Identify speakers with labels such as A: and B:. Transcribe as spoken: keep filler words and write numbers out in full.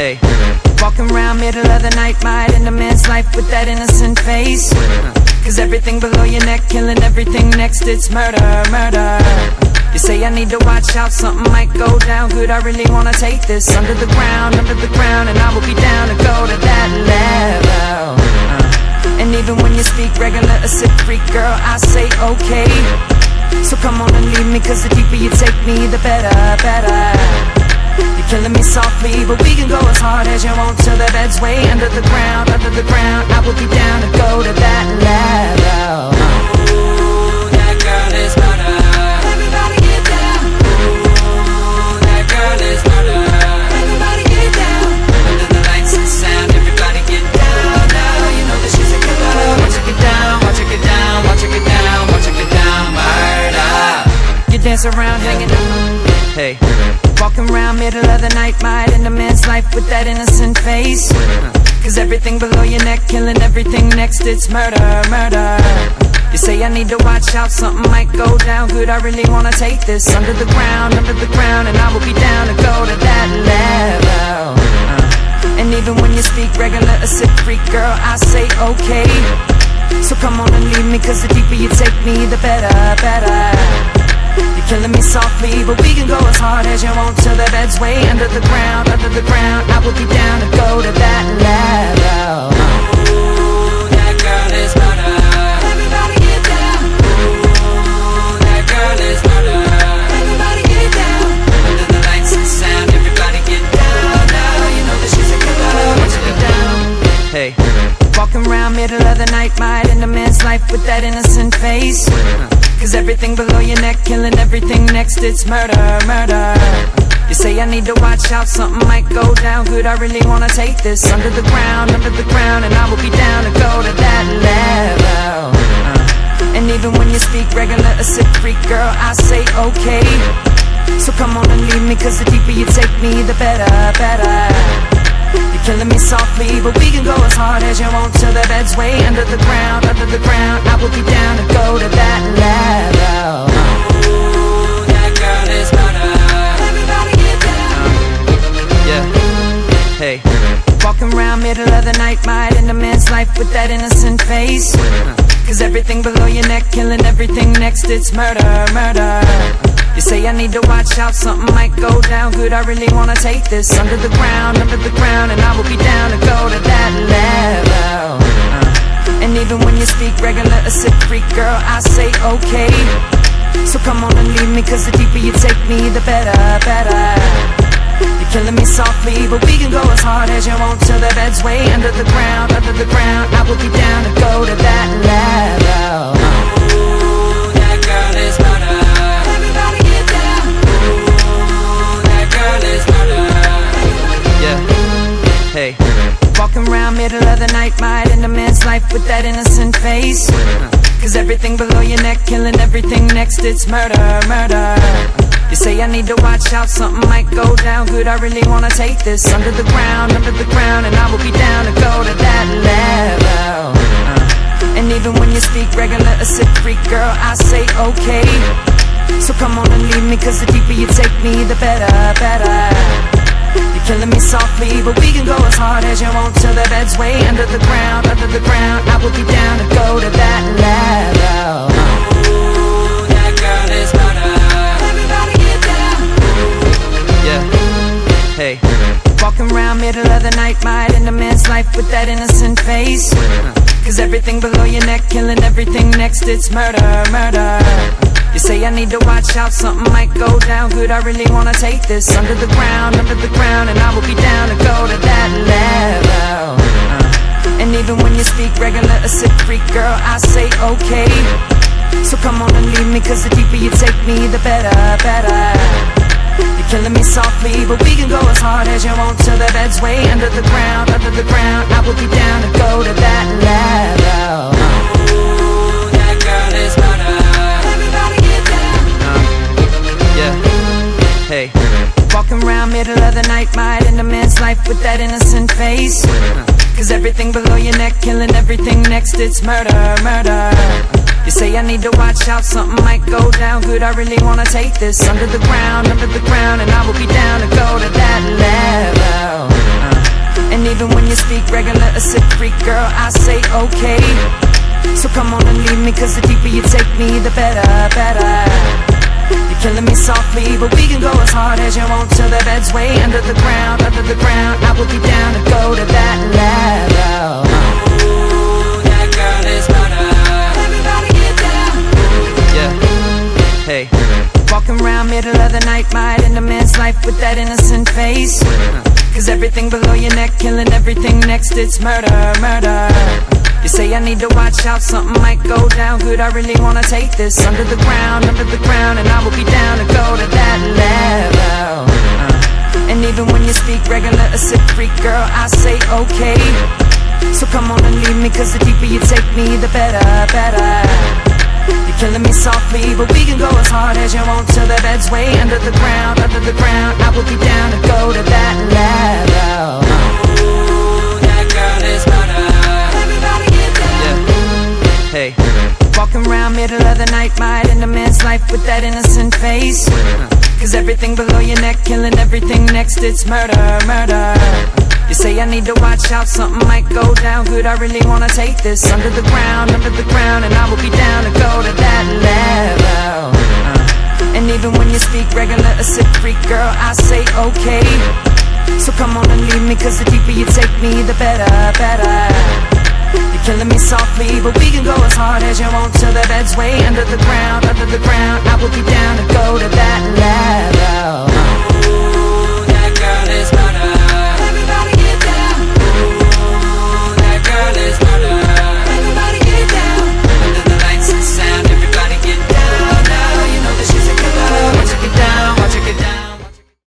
A: Hey, walking around middle of the night, might end a man's life with that innocent face. Cause everything below your neck, killing everything next, it's murder, murder. You say I need to watch out, something might go down good, I really wanna take this under the ground, under the ground, and I will be down to go to that level. uh, And even when you speak regular, a sick freak, girl, I say okay. So come on and leave me, cause the deeper you take me, the better, better. You're killing me softly, but we can go as hard as you want till the bed's way under the ground, under the ground. I will be down to go to that level. Ooh, that girl is murder. Everybody get down. Ooh, that girl is murder. Everybody get down. Under the lights and sound, everybody get down now. You know that she's a killer. Watch her get down, watch her get down, watch her get down, watch her get down, murder. You dance around hanging out. Hey, walking around middle of the night, might end a man's life with that innocent face. Cause everything below your neck, killing everything next, it's murder, murder. You say I need to watch out, something might go down good, I really wanna take this under the ground, under the ground, and I will be down to go to that level. uh, And even when you speak regular, a sick freak, girl, I say okay. So come on and leave me, cause the deeper you take me, the better, better. You're killing me softly, but we can go as hard as you want till the bed's way under the ground, under the ground. I will be down to go to that level. Ooh, that girl is murder. Everybody get down. Ooh, that girl is murder. Everybody get down. Under the lights and sound, everybody get down now. You know that she's a killer. Watch her get down. Hey, walking around middle of the night, might end a man's life with that innocent face. Cause everything below your neck, killing everything next, it's murder, murder. You say I need to watch out, something might go down good, I really wanna take this under the ground, under the ground, and I will be down to go to that level. uh, And even when you speak regular, a sick freak, girl, I say okay. So come on and leave me, cause the deeper you take me, the better, better. You're killing me softly, but we can go as hard as you want till the bed's way under the ground, under the ground. I will be down to go to that level. Ooh, that girl is murder. Everybody get down. Yeah. Hey, walking around middle of the night, might end a man's life with that innocent face. Cause everything below your neck, killing everything next, it's murder, murder. You say I need to watch out, something might go down good, I really wanna take this under the ground, under the ground, and I will be down to go to that level. uh, And even when you speak regular, a sick freak, girl, I say okay. So come on and leave me, cause the deeper you take me, the better, better. You're killing me softly, but we can go as hard as you want till the bed's way under the ground, under the ground. I will be down to go to that level. Ooh, that girl is murder. Everybody get down. Ooh, that girl is murder. Yeah. Hey, walking around middle of the night, might end a man's life with that innocent face. Cause everything below your neck, killing everything next, it's murder, murder. You say I need to watch out, something might go down good, I really wanna take this under the ground, under the ground, and I will be down to go to that level. uh, And even when you speak regular, a sick freak, girl, I say okay. So come on and leave me, cause the deeper you take me, the better, better. You're killing me softly, but we can go as hard as you want till the bed's way under the ground, under the ground. I will be down to go to that level. Ooh, that girl is murder. Everybody get down. Yeah. Hey, walking around middle of the night, might end a man's life with that innocent face. Cause everything below your neck, killing everything next, it's murder, murder. You say I need to watch out, something might go down good, I really wanna take this under the ground, under the ground, and I will be down to go to that level. uh, And even when you speak regular, a sick freak, girl, I say okay. So come on and leave me, cause the deeper you take me, the better, better. You're killing me softly, but we can go as hard as you want till the bed's way under the ground, under the ground. I will be down to go to that level. Ooh, that girl is murder. Everybody get down. uh, Yeah. Hey, walking around middle of the night, might end a man's life with that innocent face. Cause everything below your neck, killing everything next, it's murder, murder. You say I need to watch out, something might go down good, I really wanna take this under the ground, under the ground, and I will be down to go to that level. uh. freak, girl, I say okay. So come on and leave me, cause the deeper you take me, the better, better. You're killing me softly, but we can go as hard as you want till the bed's way under the ground, under the ground. I will be down to go to that level. Ooh, that girl is murder. Everybody get down. Yeah, hey. Walking around middle of the night, might end a man's life with that innocent face. Cause everything below your neck, killing everything next, it's murder, murder. You say I need to watch out, something might go down good, I really wanna take this under the ground, under the ground. And I will be down to go to that level. uh. And even when you speak regular, a sick freak, girl, I say okay. So come on and leave me, cause the deeper you take me, the better, better. You're killing me softly, but we can go as hard as you want till the bed's way under the ground, under the ground. I will be down to go to that level. Ooh, that girl is murder. Everybody get down. Yeah. Hey. Walking around middle of the night, might end a man's life with that innocent face. Cause everything below your neck, killing everything next, it's murder, murder. You say I need to watch out, something might go down good, I really wanna take this under the ground, under the ground. And I will be down to go to that level. uh. And even when you speak regular, a sick freak, girl, I say okay. So come on and leave me, cause the deeper you take me, the better, better. You're killing me softly, but we can go as hard as you want till the bed's way under the ground, under the ground. I will be down to go to that level.